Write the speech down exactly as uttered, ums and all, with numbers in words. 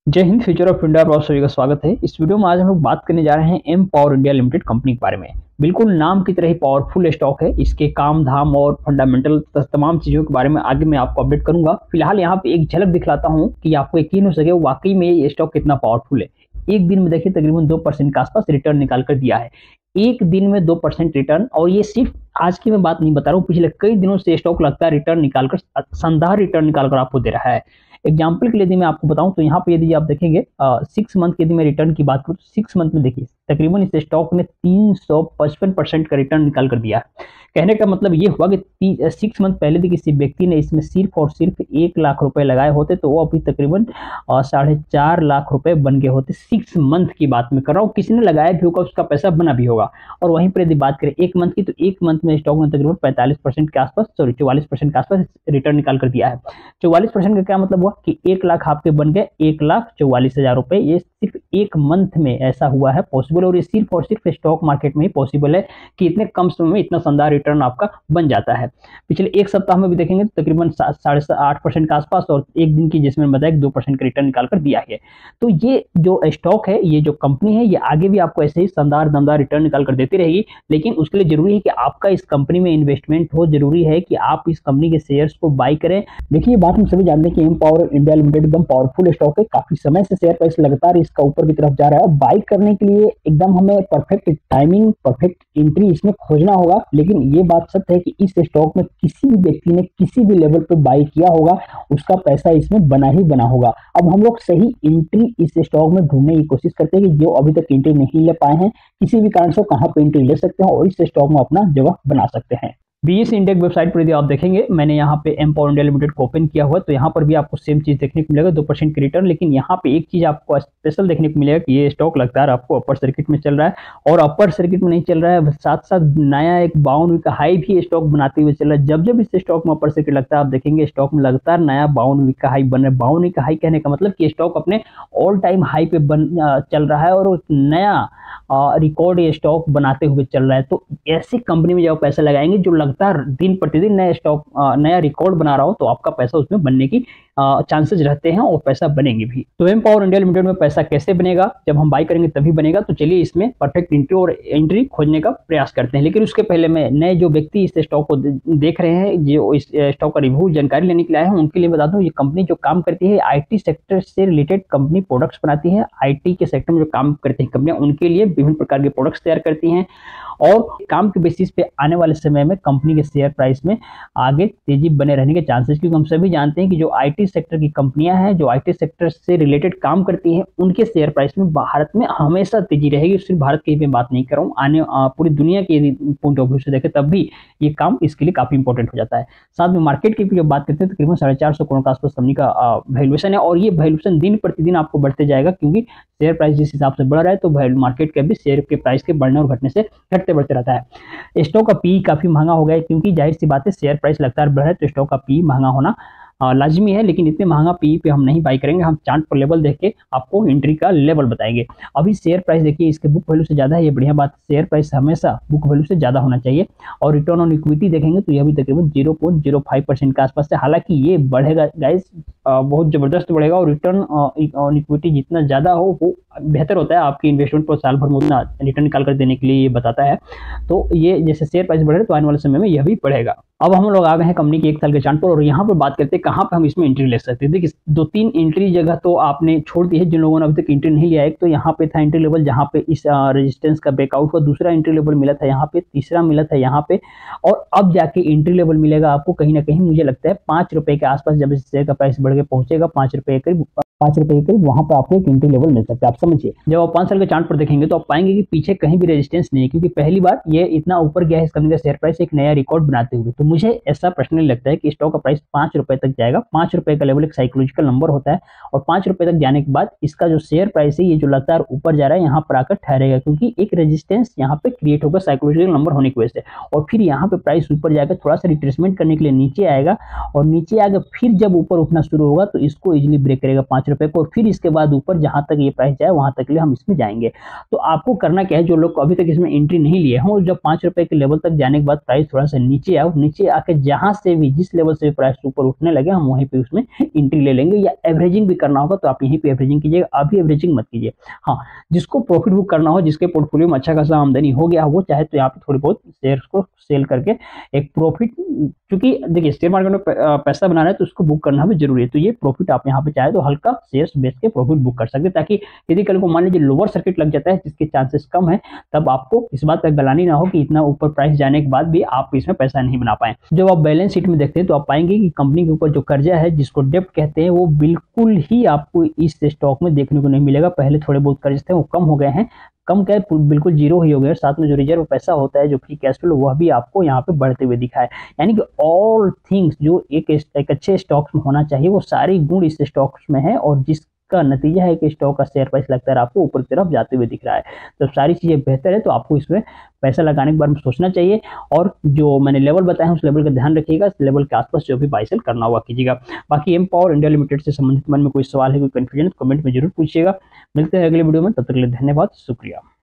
जय Hind. Future of India पर आप सभी का स्वागत है। इस वीडियो में आज हम लोग बात करने जा रहे हैं M power India limited company के बारे में। बिल्कुल नाम की तरह ही पावरफुल स्टॉक है। इसके काम धाम और फंडामेंटल तमाम चीजों के बारे में आगे मैं आपको अपडेट करूंगा। फिलहाल यहाँ पे एक झलक दिखलाता हूँ कि आपको यकीन हो सके वाकई में ये स्टॉक कितना पावरफुल है। एक दिन में देखिए तकरीबन दो परसेंट के आसपास रिटर्न निकाल कर दिया है। एक दिन में दो परसेंट रिटर्न, और ये सिर्फ आज की मैं बात नहीं बता रहा हूँ, पिछले कई दिनों से स्टॉक लगातार रिटर्न निकालकर शानदार रिटर्न निकालकर आपको दे रहा है। एग्जाम्पल के लिए यदि मैं आपको बताऊं तो यहाँ पे यदि आप देखेंगे सिक्स मंथ की यदि मैं रिटर्न की बात करूं तो सिक्स मंथ में देखिए तकरीबन इस स्टॉक ने तीन सौ पचपन परसेंट का रिटर्न निकाल कर दिया है। कहने का मतलब ये हुआ कि सिक्स मंथ पहले भी किसी व्यक्ति ने इसमें सिर्फ और सिर्फ एक लाख रुपए लगाए होते तो वो अभी तकरीबन साढ़े चार लाख रुपए बन गए होते। सिक्स मंथ की बात मैं कर रहा हूँ, किसी ने लगाया भी होगा उसका पैसा बना भी होगा। और वहीं पर यदि बात करें एक मंथ की तो एक मंथ में स्टॉक ने तकरीबन पैंतालीस परसेंट के आसपास सॉरी चौवालीस परसेंट के आसपास रिटर्न निकाल कर दिया है। चौवालीस परसेंट का क्या मतलब हुआ कि एक लाख आपके बन गए एक लाख चौवालीस हजार रुपए। ये सिर्फ एक मंथ में ऐसा हुआ है पॉसिबल, और ये सिर्फ और सिर्फ स्टॉक मार्केट में ही पॉसिबल है कि इतने कम समय में इतना शानदार रिटर्न आपका बन जाता है। पिछले एक सप्ताह में भी देखेंगे तो तकरीबन साढ़े आठ परसेंट के आसपास, और एक दिन की जिसमें बताया दो परसेंट का रिटर्न निकाल कर दिया है। तो ये जो स्टॉक है, ये जो कंपनी है, ये आगे भी आपको ऐसे ही शानदार दमदार रिटर्न निकाल कर देती रहेगी। लेकिन उसके लिए जरूरी है कि आपका इस कंपनी में इन्वेस्टमेंट हो, जरूरी है कि आप इस कंपनी के शेयर्स को बाई करें। देखिए ये बात हम सभी जानते हैं कि एम पावर इंडिया लिमिटेड एकदम पावरफुल स्टॉक है। काफी समय से शेयर प्राइस लगातार इसका ऊपर की तरफ जा रहा है। बाई करने के लिए एकदम हमें परफेक्ट टाइमिंग, परफेक्ट एंट्री इसमें खोजना होगा। लेकिन ये बात सत्य है कि इस स्टॉक में किसी भी व्यक्ति ने किसी भी लेवल पे बाई किया होगा उसका पैसा इसमें बना ही बना होगा। अब हम लोग सही एंट्री इस स्टॉक में ढूंढने की कोशिश करते हैं कि जो अभी तक एंट्री नहीं ले पाए हैं, किसी भी कारण से कहां पे एंट्री ले सकते हैं और इस स्टॉक में अपना जगह बना सकते हैं। बीएसई इंडेक्स वेबसाइट पर यदि आप देखेंगे, मैंने यहाँ पे एम पावर इंडिया लिमिटेड को ओपन किया हुआ, तो यहाँ पर भी आपको सेम चीज देखने को मिलेगा, दो परसेंट की रिटर्न। लेकिन यहाँ पे एक चीज आपको स्पेशल देखने को मिलेगा कि ये स्टॉक लगातार आपको अपर सर्किट में चल रहा है, और अपर सर्किट में नहीं चल रहा है, साथ साथ नया एक बावन वीक का हाई भी स्टॉक बनाते हुए चल रहा है। जब जब इस स्टॉक में अपर सर्किट लगता है, आप देखेंगे स्टॉक में लगातार नया बावन वीक का हाई बन रहा है। बावन वीक का हाई कहने का मतलब कि स्टॉक अपने ऑल टाइम हाई पे बन चल रहा है और नया रिकॉर्ड ये स्टॉक बनाते हुए चल रहा है। तो ऐसी कंपनी में जब पैसा लगाएंगे जो लगातार दिन प्रतिदिन नया स्टॉक नया रिकॉर्ड बना रहा हो, तो आपका पैसा उसमें बनने की चांसेस रहते हैं और पैसा बनेंगे भी। तो एम पावर इंडिया लिमिटेड में पैसा कैसे बनेगा, जब हम बाई करेंगे तभी बनेगा। तो चलिए इसमें परफेक्ट एंट्री और एंट्री खोजने का प्रयास करते हैं। लेकिन उसके पहले मैं नए जो व्यक्ति इस स्टॉक को देख रहे हैं, जो इस स्टॉक का रिव्यू जानकारी लेने के लिए आए हैं, उनके लिए बता दूं ये कंपनी जो काम करती है आईटी सेक्टर से रिलेटेड कंपनी प्रोडक्ट्स बनाती है। आईटी के सेक्टर में जो काम करती है कंपनियां, उनके लिए विभिन्न प्रकार के प्रोडक्ट्स तैयार करती हैं, और काम के बेसिस पे आने वाले समय में कंपनी के शेयर प्राइस में आगे तेजी बने रहने के चांसेस, क्योंकि हम सभी जानते हैं कि जो आईटी सेक्टर की कंपनियां हैं, जो आईटी सेक्टर से रिलेटेड काम करती हैं, उनके शेयर प्राइस में भारत में हमेशा तेजी रहेगी। सिर्फ भारत की मैं बात नहीं कर रहा हूँ, आने पूरी दुनिया के पॉइंट ऑफ व्यू से देखें तब भी ये काम इसके लिए काफी इंपॉर्टेंट हो जाता है। साथ में मार्केट की जो बात करते हैं, तकरीबन साढ़े चार सौ करोड़ के आसपास कंपनी का वैल्यूएशन है, और ये वैल्यूएशन दिन प्रतिदिन आपको बढ़ते जाएगा, क्योंकि शेयर प्राइस जिस हिसाब से बढ़ रहा है तो मार्केट का भी शेयर के प्राइस के बढ़ने और घटने से घटते बढ़ते रहता है। स्टॉक का पी काफी महंगा हो गया है, क्योंकि जाहिर सी बात है शेयर प्राइस लगातार बढ़ रहा है तो स्टॉक का पी महंगा होना लाजमी है। लेकिन इतने महंगा पी पे हम नहीं बाई करेंगे, हम चार्ट पर लेवल देख के आपको एंट्री का लेवल बताएंगे। अभी शेयर प्राइस देखिए इसके बुक वैल्यू से ज्यादा है, ये बढ़िया बात। शेयर प्राइस हमेशा बुक वैल्यू से ज्यादा होना चाहिए। और रिटर्न ऑन इक्विटी देखेंगे तो यह भी तकरीबन zero point zero five percent के आसपास है। हालांकि ये बढ़ेगा गाइस, बहुत जबरदस्त बढ़ेगा, और रिटर्न ऑन इक्विटी जितना ज्यादा हो वो बेहतर होता है आपकी इन्वेस्टमेंट पर साल भर में उतना रिटर्न निकाल कर देने के लिए ये बताता है। तो ये जैसे शेयर प्राइस बढ़े तो आने वाले समय में यह भी बढ़ेगा। अब हम लोग आ गए हैं कंपनी के एक साल के चार्ट पर, और यहाँ पर बात करते हैं कहाँ पे हम इसमें एंट्री ले सकते हैं। देखिए दो तीन एंट्री जगह तो आपने छोड़ दी है जिन लोगों ने अभी तक एंट्री नहीं लिया है। तो यहाँ पे था एंट्री लेवल जहाँ पे इस रेजिस्टेंस का ब्रेकआउट हुआ, दूसरा एंट्री लेवल मिला था यहाँ पे, तीसरा मिला था यहाँ पे, और अब जाके एंट्री लेवल मिलेगा आपको कहीं ना कहीं, मुझे लगता है पांच रुपए के आसपास। जब इस शेयर का प्राइस बढ़ के पहुंचेगा पांच रुपए करीब, पांच रुपए के करीब, वहां पर आपको एक एंट्री लेवल मिल सकता है। आप समझिए, जब आप पांच साल के चार्ट पर देखेंगे तो आप पाएंगे कि पीछे कहीं भी रेजिस्टेंस नहीं है, क्योंकि पहली बार ये इतना ऊपर गया है इस कंपनी का शेयर प्राइस एक नया रिकॉर्ड बनाते हुए। तो मुझे ऐसा पर्सनली लगता है कि स्टॉक का प्राइस पांच रुपए तक जाएगा। पांच रुपए का लेवल एक साइकोलॉजिकल नंबर होता है, और पांच रुपए तक जाने के बाद इसका जो शेयर प्राइस है ये जो लगातार ऊपर जा रहा है यहाँ पर आकर ठहरेगा, क्योंकि एक रेजिस्टेंस यहाँ पे क्रिएट होगा साइकोलॉजिकल नंबर होने की वजह से। और फिर यहाँ पे प्राइस ऊपर जाएगा, थोड़ा सा रिट्रेसमेंट करने के लिए नीचे आएगा, और नीचे आगे फिर जब ऊपर उठना शुरू होगा तो इसको इजिली ब्रेक करेगा पांच पाँच रुपए को, फिर इसके बाद ऊपर जहां तक ये प्राइस जाए वहां तक के लिए हम इसमें जाएंगे। तो आपको करना क्या है, जो लोग अभी तक इसमें एंट्री नहीं लिए हैं, जब पाँच रुपए के लेवल तक जाने के बाद प्राइस थोड़ा सा नीचे आओ, नीचे आके जहां से भी जिस लेवल से प्राइस ऊपर उठने लगे हम वहीं पे उसमें एंट्री ले लेंगे। या एवरेजिंग भी करना होगा तो आप यहीं पे एवरेजिंग कीजिएगा, अभी एवरेजिंग मत कीजिए। हाँ, जिसको प्रॉफिट बुक करना हो, जिसके पोर्टफोलियो में अच्छा खासा आमदनी हो गया वो चाहे तो यहाँ पे थोड़ी बहुत शेयर्स को सेल करके एक प्रॉफिट, क्योंकि देखिए शेयर मार्केट में पैसा बनाना है तो उसको बुक करना भी जरूरी है। तो ये प्रॉफिट आप यहाँ पे चाहे तो हल्का शेयर्स बेच के प्रॉफिट बुक कर सकते हैं, ताकि यदि कल को मान लीजिए लोअर सर्किट लग जाता है जिसके चांसेस कम है, तब आपको इस बात का गलानी ना हो कि इतना ऊपर प्राइस जाने के बाद भी आप इसमें पैसा नहीं बना पाए। जब आप बैलेंस शीट में देखते हैं तो आप पाएंगे कि कंपनी के ऊपर जो कर्जा है, जिसको डेब्ट कहते हैं, वो बिल्कुल ही आपको इस स्टॉक में देखने को नहीं मिलेगा। पहले थोड़े बहुत कर्ज थे वो कम हो गए हैं, कम क्या बिल्कुल जीरो ही हो गया। साथ में जो रिजर्व पैसा होता है, जो फ्री कैश फ्लो, वह भी आपको यहाँ पे बढ़ते हुए दिखा है। यानी कि ऑल थिंग्स जो एक, एक अच्छे स्टॉक्स में होना चाहिए वो सारी गुण इस स्टॉक्स में है, और जिसका नतीजा है कि स्टॉक का शेयर प्राइस लगता है आपको ऊपर की तरफ जाते हुए दिख रहा है। तो सारी चीजें बेहतर है, तो आपको इसमें पैसा लगाने के बारे में सोचना चाहिए। और जो मैंने लेवल बताया उस लेवल का ध्यान रखिएगा, इस लेवल के आसपास जो भी बाय सेल करना हुआ कीजिएगा। बाकी एम पावर इंडिया लिमिटेड से संबंधित मन में कोई सवाल है, कोई कंफ्यूजन, कमेंट में जरूर पूछिएगा। मिलते हैं अगले वीडियो में, तब तक के लिए धन्यवाद, शुक्रिया।